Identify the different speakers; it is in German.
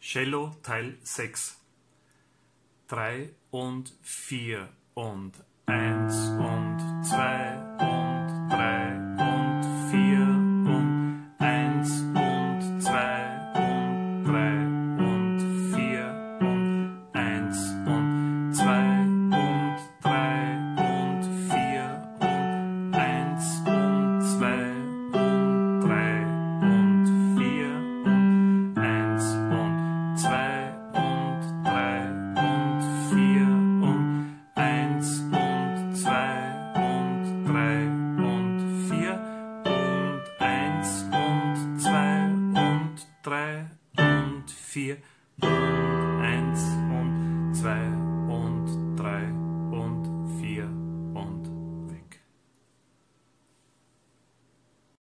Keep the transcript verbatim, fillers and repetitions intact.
Speaker 1: Cello Teil sechs. Drei und vier und eins und zwei und drei und vier und eins und zwei und drei und vier und eins und zwei und drei und vier und eins und zwei und drei und vier und eins und zwei und drei und vier und eins und zwei und drei und vier und eins und zwei und drei und vier